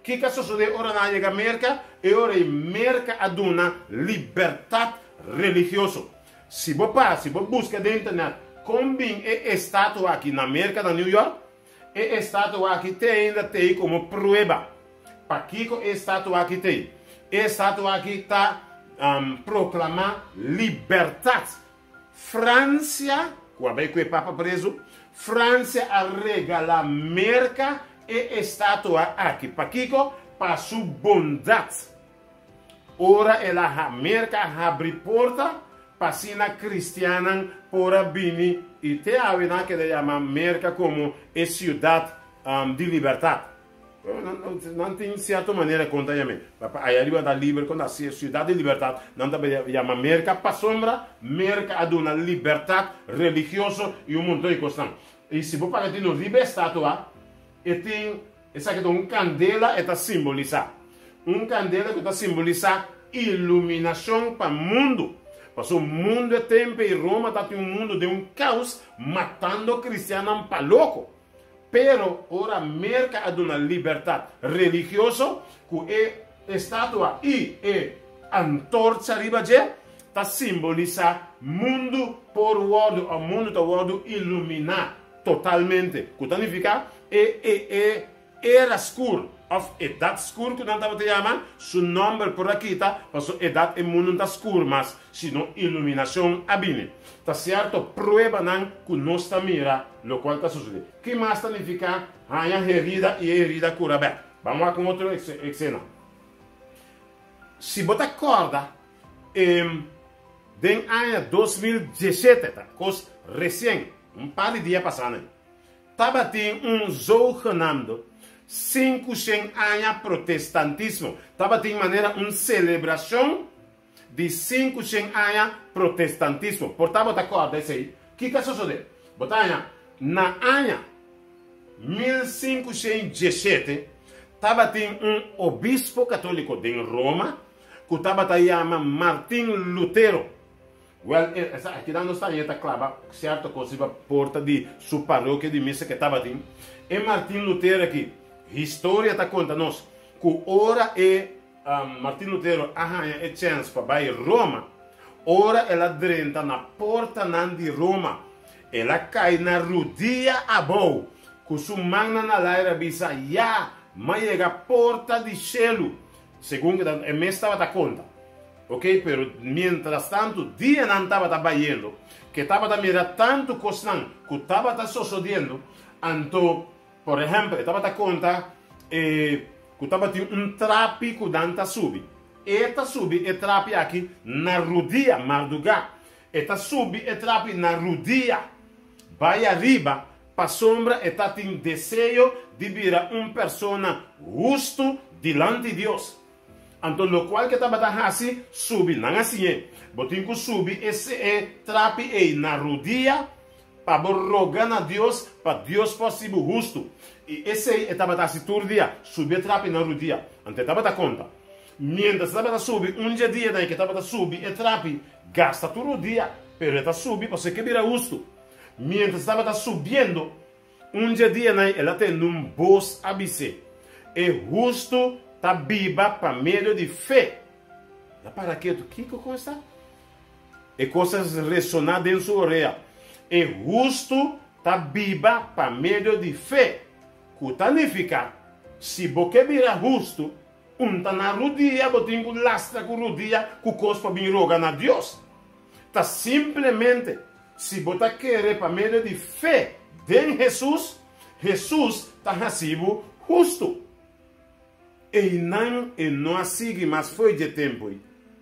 que sucede ora na chega merca? E ora merca ad una libertà religiosa. Se você busca na internet, como é estado aqui na América, na New York, é estado aqui ainda tem como prova. Para que é estado aqui tem? É estado aqui está proclamar liberdade. França, quando o Papa preso, França a regala América e estado aqui. Para que para sua bondade. Ora ela América abre porta para sina cristiana por abini e te avena que chama América como a cidade de liberdade. Não tem certa maneira conta a mim. Aí arriba da livre quando a cidade de liberdade não também chama América para sombra, América a uma liberdade religiosa e montão de coisa. E se você pagar no riba estátua, e tem essa que é candela está simbolizar, candela que está simbolizar iluminação para o mundo. Porque o mundo é tempo e Roma está em mundo de caos, matando cristianos para louco. Pero ora merca ad una liberdade religiosa que é estátua e antorcha riba je ta simboliza mundo por wordo, o mundo do wordo iluminar totalmente. Que significa era escuro, of edad escuro que não estava te chamando, seu nome por aqui tá, porque edad é mundo está escuro, mas sino iluminação abine. Tá certo? Prueba não que nós está mira, lo qual está sucedendo. Que mais significa a herida e herida cura bem. Vamos lá com outra cena. Se você acorda, em ano 2017, tá? Cos recém, par de dias passando, estava tendo zoo chamado 500 anos protestantismo. Estava tendo maneira uma celebração de 500 anos protestantismo. Portanto, você acorda isso aí. O que sucede? Botanha, na ano 1517, estava tendo obispo católico de Roma, que estava chamado Martin Lutero. Well, aqui não está aí, clava, certo, coisa porta de sua paróquia de missa que estava tendo. E Martin Lutero aqui, história está conta-nos, que ora Martin Lutero arranha a chance para ir a Roma, ora ela drenta na porta de Roma, ela cai na rodia abou, que sua magna na laira bisa, mas chega a porta de cielo, segundo a me estava da conta. Ok? Pero mientras tanto, dia não estava trabalhando, que estava mirando tanto coisa que estava sucedendo, então, por exemplo, estava da conta que estava tendo trapi que danta subi. Eta subi e trapi aqui na rodia, madrugada. Eta subi e trapi na rodia. Vai arriba, para sombra, eta tem desejo de virar persona justo diante de Deus. Então, lo qual que estava assim, subi, não assim, botinho que subi, esse trapi e na rodia, para rogar a Deus, para Deus possível justo. E esse estava assim todo dia, subir trapi na rodia. Então, estava da conta. Mientras estava subir, dia que estava subir, trapi, gasta todo dia, pero está subir, você que vira justo. Mientras estava subindo, dia ela tem voz ABC. É justo. Está viva para meio de fé. Para quê? O que coisa? É coisas ressonar dentro da sua orelha. É justo, está viva para meio de fé. O que significa? Se você virar justo, está na rodia, você tem que lastra com rodia, com coisa para vir rogar a Deus. Está simplesmente, se você quer para meio de fé em Jesus, Jesus está nascido justo. E não sigue mais foi de tempo.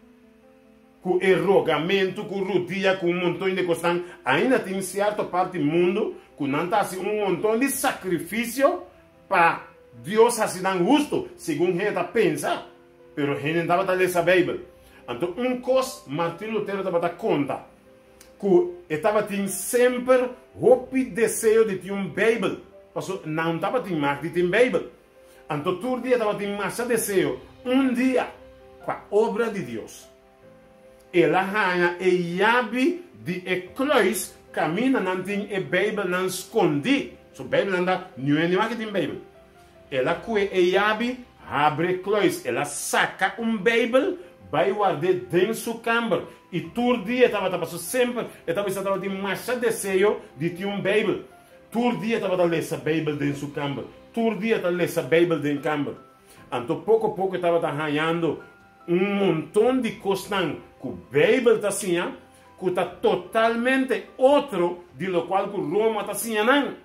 Com o rogamento, com rodia, com montão de coisas. Ainda tem certa parte do mundo que não está assim montão de sacrifício para Deus assim justo, segundo a gente pensa. Mas a gente não estava lendo a Bíblia. Então, coisa, Martin Lutero estava dando conta que estava tendo sempre o desejo de ter uma Bíblia. Porque não estava tendo mais de ter Bíblia. Então, todo dia estava tendo mais desejo. Dia, com a obra de Deus. Ela ganha e chave de cruz, caminha, não tem a Bíblia, não esconde. So, a Bíblia não dá, não é nenhuma que tem Bíblia. Ela com a chave, abre kluis, ela saca Bíblia, vai guardar dentro sua câmara. E todo dia estava passando sempre, estava de marcha de seio de ter Bíblia. Todo dia estava a ler a Bíblia dentro sua câmara. Todo dia estava a ler a Bíblia dentro da câmara. Então, pouco a pouco, estava arranhando montão de coisas que a Bíblia está assim, que está totalmente outro de lo qual que Roma está assim.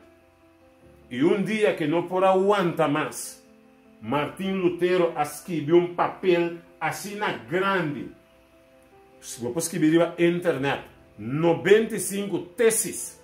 E dia que não pode aguentar mais, Martim Lutero escreveu papel assim grande. Você escrever na internet 95 teses.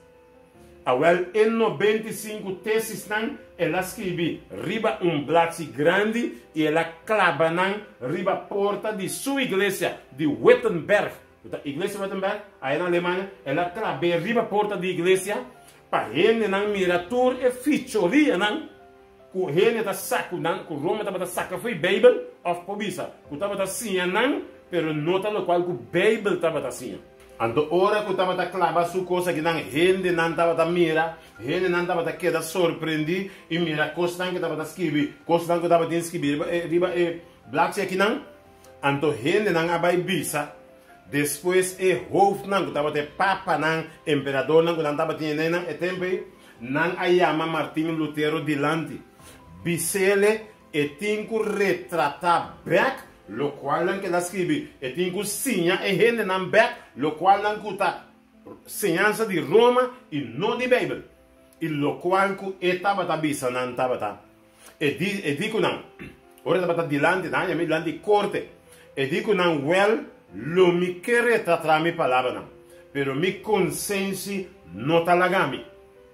Em 95 teses, ela escreve riba blatt grande e ela clava riba porta de sua igreja de Wittenberg. A igreja de Wittenberg, aí na Alemanha, ela clava riba porta de igreja para gente miratur e fechoria ku gente tá saco ku Roma tá saca foi Bíblia of pobisa ku tá assim pero nota lo qual ku Bíblia tá assim. Anto ora ku tá clava su coisa que gente tá mira, gente tá queda surpreendi e mira coisa que tá escrever, coisa que tá escrever riba black aqui anto gente abai bisa. Depois hoofd que tava de papa imperador que tava tendo tempo ayama Martin Lutero dilante bisele tinku retrata back lo qual que la escrevi tinku signa gente back lo qual kuta señanza di Roma e non di Bibbia e lo qual ku etaba bisa taba dico ora tava dilante mi dilante corte dico well lo mi quiere tratar mi palabra, pero mi conciencia no ta lagami.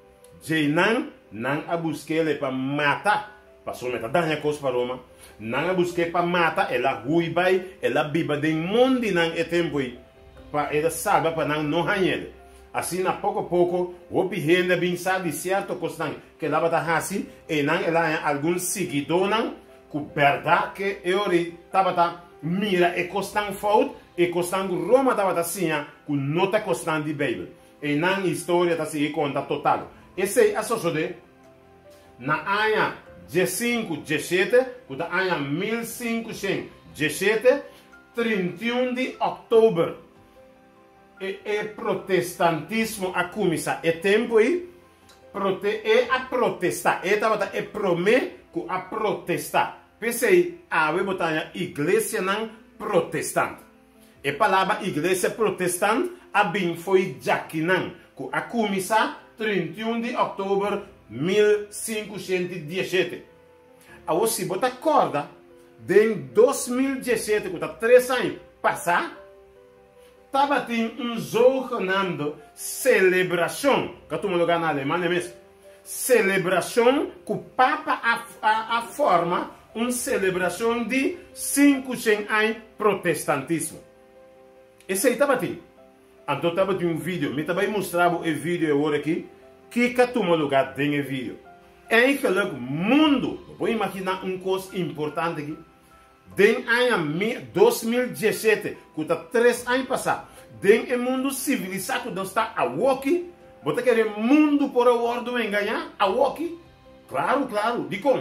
Nan a busquele para matar, passou meta danha cos para Roma. Nan a busque para matar, ela huibai, ela biba de mundo nan tempo para ela salva para nan não hanhele. Assim na pouco a pouco, o bihenda bem sabe certo costan que ela bata assim e nan ela algum seguidor nan com verdade que eu tava mira e costan fault e costan Roma estava assim, com nota costan de Bíblia. E na história está se conta total. Esse é a sociedade na ano 15, 17, na ano 1517, 31 de outubro. E protestantismo a começar. É tempo aí, a protestar. E estava a prometer a protestar. Pensei, a botar igreja não protestante. E palavra igreja protestante abim foi jaquinan, que a começar 31 de outubro 1517. A você botar corda, em 2017, que está 3 anos passar, estava tendo jogo chamado celebração, que tu me lugar na Alemanha mesmo, celebração que o Papa a forma uma celebração de 500 anos protestantismo. Esse aí estava aqui. Então estava de vídeo. Me também mostrava o vídeo agora aqui. Que toma lugar dentro do vídeo. É que o mundo. Vou imaginar coisa importante aqui. Dentro do ano 2017, que está 3 anos passados. Dentro do mundo civilizado, que está a walkie. Você quer mundo por o ordem enganar? A walkie? Claro. De como?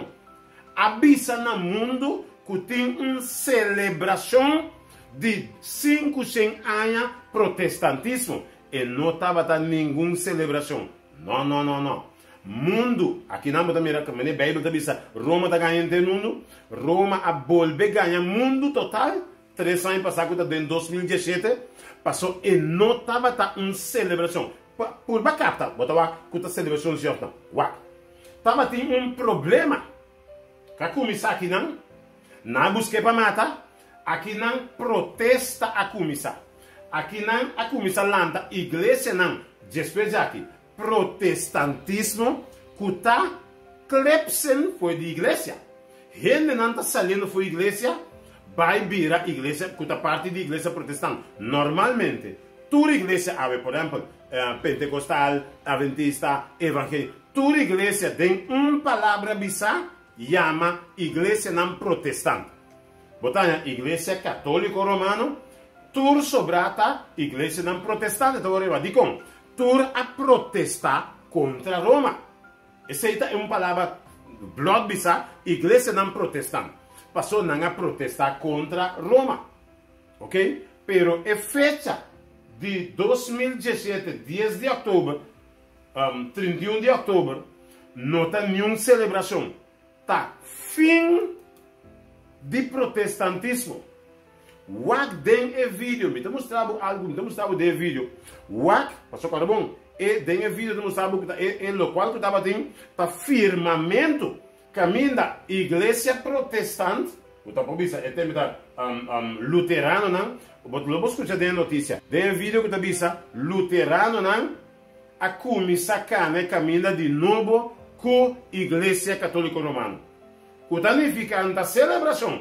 Avisa no mundo que tem uma celebração de 500 anos protestantismo e não estava nenhuma celebração. Não. Mundo, aqui não está mirando, como a Bíblia está dizendo, Roma está ganhando o mundo, Roma a volver ganhar mundo total, 3 anos passados, em 2017, passou e não estava uma celebração. Por bacana, botava a celebração de Jota. Estava tendo problema. Que começar aqui não busquei para matar. Aqui não protesta a começar. Aqui não a começar lanta igreja não. Depois aqui protestantismo que está clepsen foi de igreja. Gente não está saindo foi igreja, vai virar igreja que está parte de igreja protestante. Normalmente, toda igreja, por exemplo, pentecostal, adventista, evangélica, toda igreja tem uma palavra bizarra, chama igreja não protestante. Botanha, igreja católico romano, tur sobrata, igreja não protestante. Então, eu digo, tur a protestar contra Roma. Essa é uma palavra blood bisa, igreja não protestante. pasó a protestar contra Roma. ¿Ok? Pero es fecha de 2017, 10 de octubre, 31 de octubre, no está ni una celebración. Está fin de protestantismo. Wak den e vídeo, me mostrava algo, me mostrava de vídeo. Wak, passou para bom, e den e vídeo, me mostrava que lo qual que estava tem, tá firmamento, caminho da igreja protestante, o tá por vista, é tema da luterano, não? But logo escuta de notícia, den vídeo que tá vista, luterano, não? A comissa cana caminha de novo com igreja católica romana. O tá significando a celebração.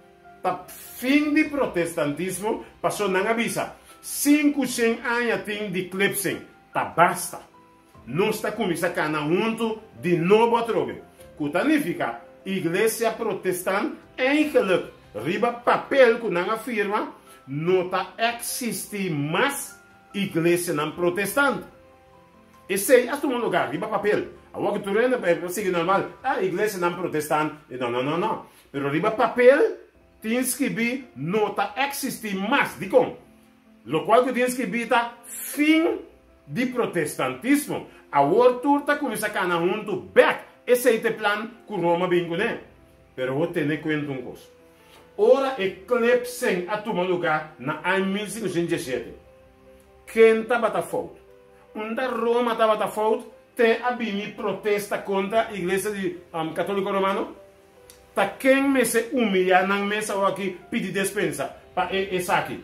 Fin de protestantismo passou na avisa 500 anos de eclipse, tá basta, não está começando a cana junto de novo a trobe, que significa igreja protestante eigenlijk riba papel que não afirma não tá existe mais igreja não protestante, e sei hasta um lugar riba papel, agora que tu renda é seguir normal, a igreja não protestante, não, pero riba papel tienes que ver, no está existir más, digo, lo cual que tienes que ver está fin de protestantismo. Ahora tú está con esa cana junto, back, ese es el plan que Roma vino con él. Pero voy a tener cuenta un cosa. Ahora eclipse a tomar lugar en el año 1517. ¿Quién estaba a favor? Onda Roma estaba a favor, te había protesta contra la iglesia católica romana. Ta quem me se humilha na mesa ou aqui pedir despensa para essa aqui.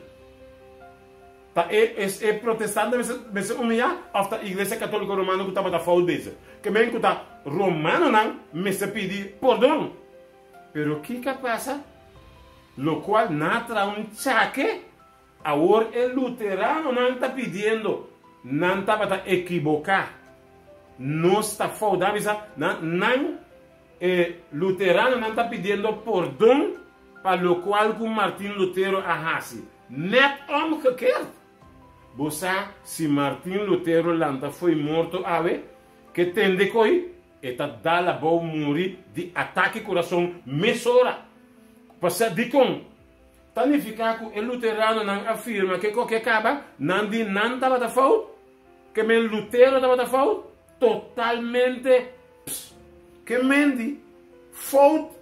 Ta protestante me se humilha after a igreja católica romana que estava da falta desse. Que bem que tá romano não me se pedir perdão. Pero o que passa? Lo qual natra chaque, agora o luterano não está pedindo, não estava equivocar. Não está falta, não luterano não está pedindo perdão para o qual que Martin Lutero arrase. Net omgekeerd. Você, se Martin Lutero lanta foi morto, que tem de coi, eta dá la boa morrer de ataque coração mesora. Passa de com. Significa que o luterano não afirma que qualquer caba, não de não estava da falta, que o Lutero estava da falta, totalmente. Que mendi fault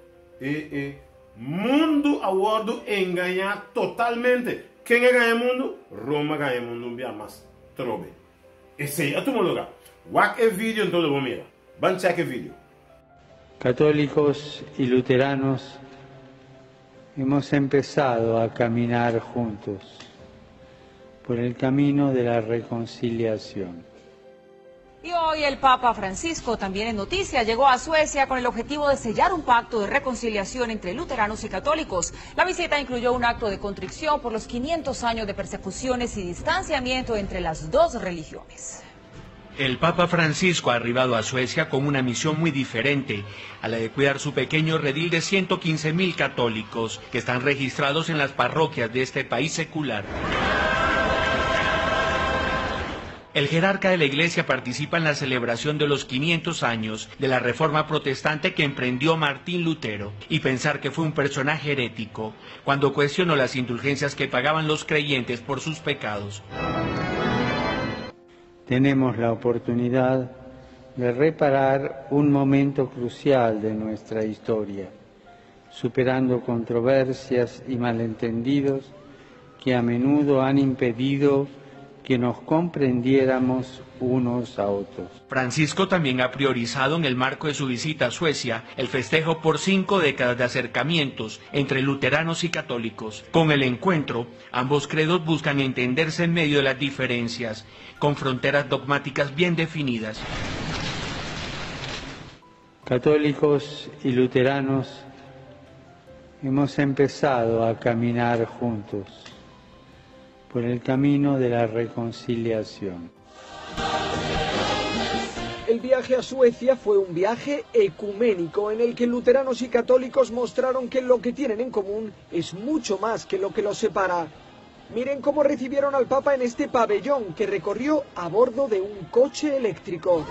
mundo aguardo engañar totalmente. ¿Quién engaña el mundo? Roma engaña el mundo un día más. Trobe. Ese es tu lugar. Guac el video en todo el mundo. Van a check el video. Católicos y luteranos hemos empezado a caminar juntos por el camino de la reconciliación. Y hoy el Papa Francisco, también en noticias, llegó a Suecia con el objetivo de sellar un pacto de reconciliación entre luteranos y católicos. La visita incluyó un acto de contrición por los 500 años de persecuciones y distanciamiento entre las dos religiones. El Papa Francisco ha arribado a Suecia con una misión muy diferente a la de cuidar su pequeño redil de 115.000 católicos que están registrados en las parroquias de este país secular. El jerarca de la Iglesia participa en la celebración de los 500 años de la Reforma Protestante que emprendió Martín Lutero, y pensar que fue un personaje herético cuando cuestionó las indulgencias que pagaban los creyentes por sus pecados. Tenemos la oportunidad de reparar un momento crucial de nuestra historia, superando controversias y malentendidos que a menudo han impedido que nos comprendiéramos unos a otros. Francisco también ha priorizado en el marco de su visita a Suecia el festejo por 5 décadas de acercamientos entre luteranos y católicos. Con el encuentro, ambos credos buscan entenderse en medio de las diferencias, con fronteras dogmáticas bien definidas. Católicos y luteranos hemos empezado a caminar juntos por el camino de la reconciliación. El viaje a Suecia fue un viaje ecuménico en el que luteranos y católicos mostraron que lo que tienen en común es mucho más que lo que los separa. Miren cómo recibieron al Papa en este pabellón que recorrió a bordo de un coche eléctrico.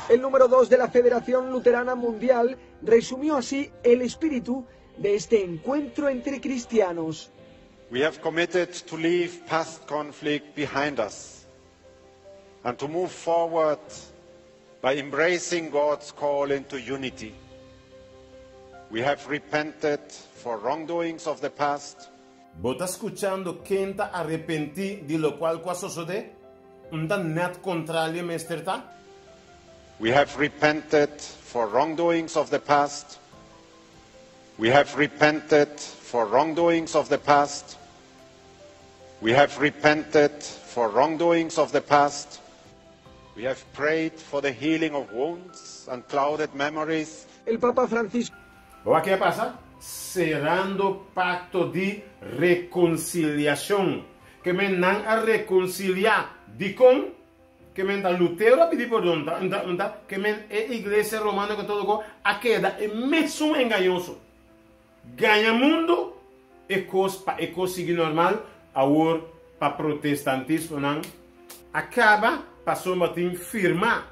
El número 2 de la Federación Luterana Mundial resumió así el espíritu de este encuentro entre cristianos. We have committed to leave past conflict behind us and to move forward by embracing God's call into unity. We have repented for wrongdoings of the past. Bota escuchando quem está arrepentido de lo qual sucedeu? Net contrario mesterta? We have repented for wrongdoings of the past. We have repented for wrongdoings of the past. We have repented for wrongdoings of the past. We have prayed for the healing of wounds and clouded memories. El Papa Francisco. O que passa? Cerrando pacto de reconciliação. Que me não a reconciliar de com que me da Lutero a pedir perdão, que me é igreja romana que todo a queda é mesmo enganoso. Ganha mundo e conseguir normal, agora para protestantismo não acaba passou batim firmar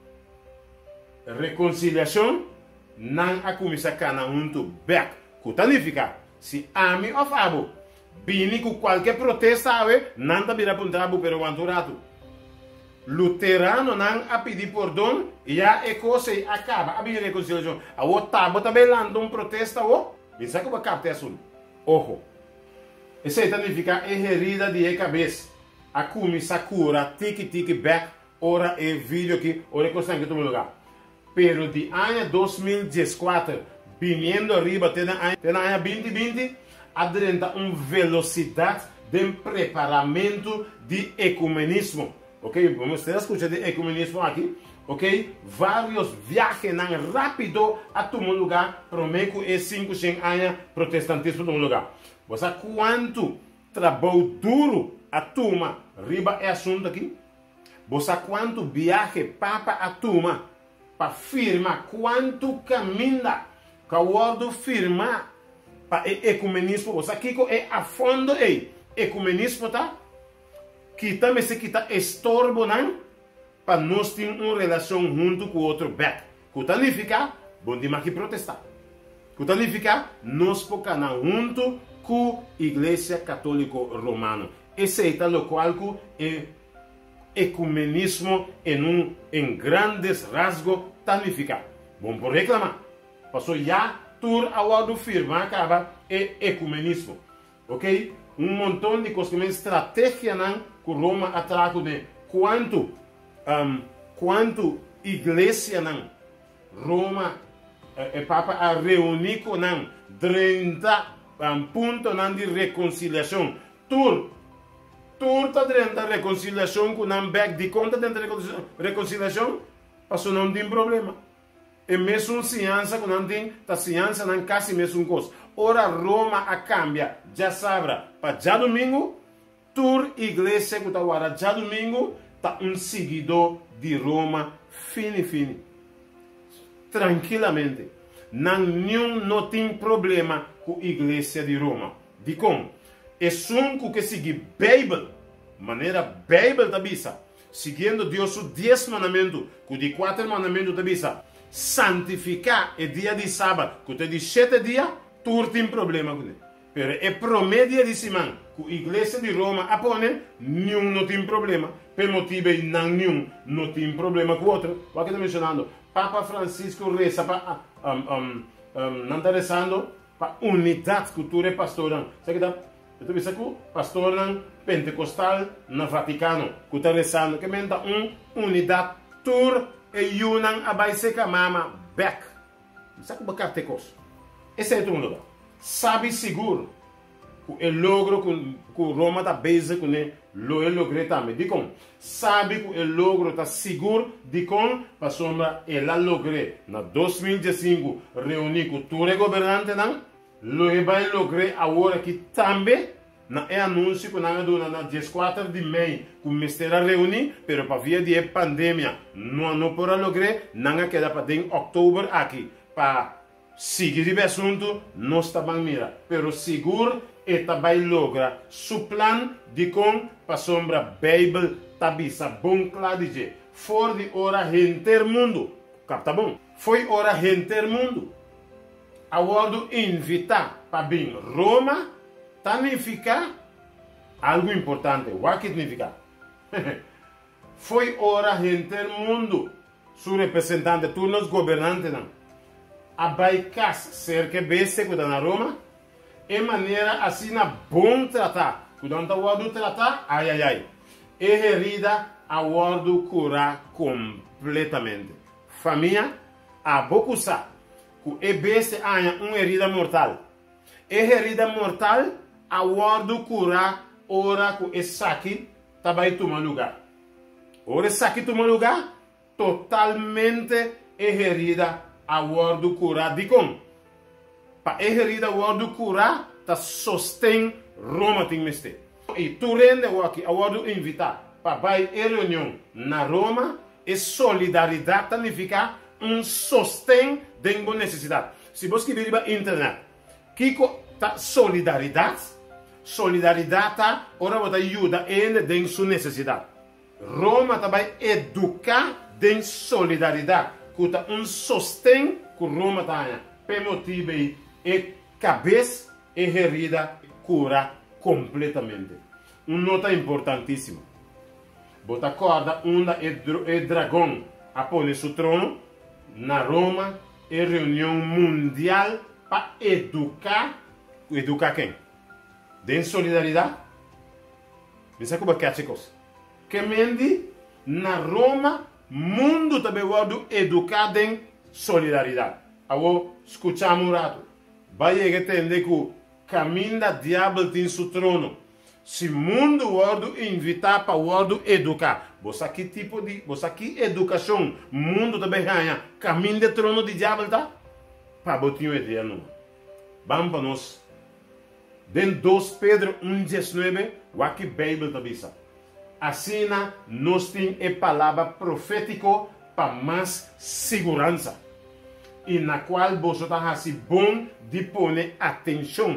reconciliação não a começar cana junto back. Cutanifica se ami of abo bini com qualquer protesta ave não tá vira puntrabo pero quanto rato luterano não a pedir perdão e a coisa acaba a pedir reconciliação a o tabo também lando protesta o isso que vai captar isso ojo isso significa herida de cabeça a começar cura tiki back ora e vídeo aqui ora coisa que todo lugar pero de ano 2014 viniendo arriba tem ano 2020 adelanta velocidade de preparamento de ecumenismo, ok? Vamos ter escutar de ecumenismo aqui, ok? Vários viajes rápido a todo lugar, prometo é 5 anos protestantismo todo lugar. Você quanto trabalho duro a turma, riba é assunto aqui? Você quanto viaje papa a turma para firmar quanto caminha, que firmar para ecumenismo, você aqui é a fundo ecumenismo tá? Que também se quita estorbo não para nós ter uma relação junto com o outro back. Que significa bom demais que protestar. Que significa nós pocanão junto com a Igreja Católica Romana. Esse é o qual é ecumenismo em grandes rasgos significa. Bom por reclamar. Passou já tur awado firma acaba ecumenismo, ok? Montão de coisas que estratégia não que Roma atraco de quanto igreja não Roma Papa a reunir com não 30 pontos não de reconciliação tur tá dentro da reconciliação com não back de conta dentro da reconciliação passou não tem problema. E mesmo ciência que não tem, a ciência não quase mesmo coisa. Ora Roma a cambia, já sabra, para já domingo, tur igreja que está já domingo, tá seguidor de Roma, fini. Tranquilamente. Não tem problema com a igreja de Roma. De como? É um que segue Bíblia, maneira Bíblia da bisa, seguindo Deus os 10 mandamentos, que de 4 mandamentos da bisa, santificar o dia de sábado, que tem de 7 dias, tu tem problema com ele. Mas é promédio de semana, que a igreja de Roma apone, nenhum não tem problema. Por motivo de nenhum não tem problema com o outro. O que está mencionando? Papa Francisco reza para, não está rezando para unidade cultura pastoral. Sabe que está? Eu estou pensando que pastor pentecostal no Vaticano, que está rezando, que menta unidade tur e unam abai seca mama back. Sabe o que é tecos? Esse é o lugar. Sabe seguro que o logro que Roma está base com ele, lo logré também. De como? Sabe que o logro está seguro de como para sombra ela logré na 2015 reunir com todo o governante não, lo vai logré agora que também na anúncio que na 14 de maio começará a reunir, pero para via de pandemia não para lograr, não queda para em outubro aqui para seguir o assunto, não está bem mira, pero seguro eta vai logra su plan de com para sombra Bíblia tabisa bom claro for de ora intermundo. Capta bom? Foi ora intermundo. A word invitar para vir Roma, significa algo importante. O que significa? Foi ora intermundo. Su representante, tu nos governante, não. A baicas cerca beste que na Roma, e maneira assim na bom tratar. Quando a word tratar, ai ai ai. E herida a word curar completamente. Família, a bocusa, que e beste há uma herida mortal. E herida mortal, a word curar ora que e saque tabai toma lugar. Ora saque toma lugar, totalmente herida a word curar de com. Pa herida a word curar, ta sostém Roma tem meste. E tu rende aqui a word invitar para vai reunião na Roma e solidariedade significa sostém de uma necessidade. Se você vir na internet, Kiko ta solidariedade, solidariedade ta ora você ajuda ele de sua necessidade. Roma também educar de solidariedade, que tá sostém que Roma tá per motivo e cabeça e herida cura completamente. Nota importantíssima. Bota corda onda e dragão a pôr seu trono na Roma e reunião mundial para educar quem? De solidariedade. Pensa como é chicos. Que mendi na Roma mundo também vai educar em solidariedade. Agora escutamos um rato. Vai entender que o caminho da diabo tem seu trono. Se o mundo vai invitar para o educar, você que tipo de, você que educação, o mundo também ganha, caminho do trono de diabo tá? Para botar uma ideia não. Vamos para nós. Den 2 Pedro 1:19, o que a Bíblia está dizendo. Assim, nós temos a palavra profética para mais segurança. E na qual você está assim bom de pôr atenção.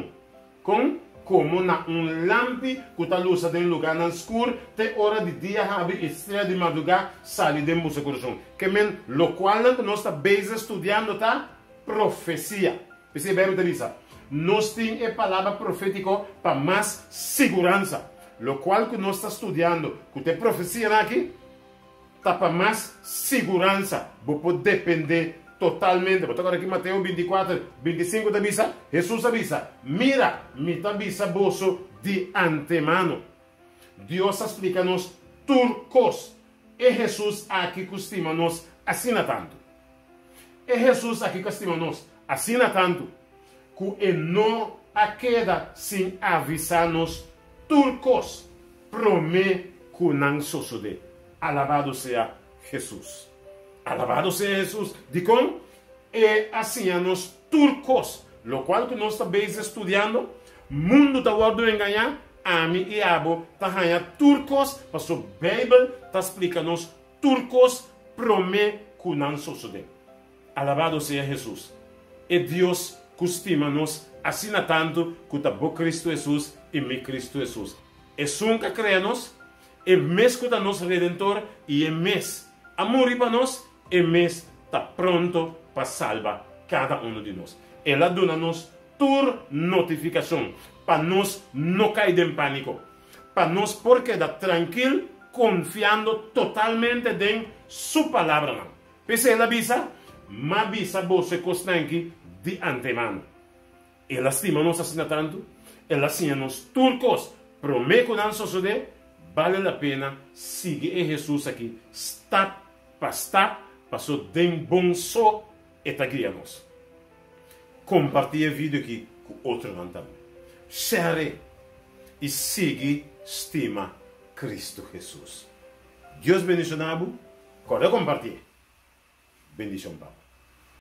Como na lampe que está luz em lugar no escuro, te hora de dia, have estrela de madrugada, sale de nosso coração. Que men, lo qual nós está bem estudando, tá? Profecia. Esse é bem isso. Nós temos a palavra profética para mais segurança. Lo qual que nós está estudando, que tem profecia aqui, está para mais segurança. Vou poder depender totalmente. Vou agora aqui Mateus 24, 25 da avisa. Jesus avisa, mira, me avisa bolso de antemano. Deus explica-nos turcos. E Jesus aqui costuma-nos assina tanto. E Jesus aqui costuma-nos assina tanto. Que não a queda sem avisar-nos turcos. Promete que não sucede. Alabado seja Jesus. Alabado seja Jesus. Dicom, e assim a nos turcos, lo qual que nós também estudando, mundo está guardando enganar, a mim e a abo está ganhando turcos, para a Bíblia está explicando-nos turcos, promete que não sucede. Alabado seja Jesus. E Deus costuma-nos assim tanto que está bom Cristo Jesus e me Cristo Jesus. E nunca creia-nos, e mesmo que está nosso Redentor, e é mesmo amor para nós, e mês está pronto para salvar cada um de nós. Ela dá-nos toda notificação para nós não cair em pânico, para nós porque dá tranquilo, confiando totalmente em sua palavra. Pese ela avisa, mas avisa você constante de antemano. Ela estima-nos assim tanto, ela ensina-nos turcos, promete que não sucede, vale a pena seguir Jesus aqui, step para step, passou de bom só e tá guiando-nos. Compartilhe o vídeo aqui com outro também. Share e siga, estima Cristo Jesus. Deus bendicionado, corre compartilhe. Bendição, Papa.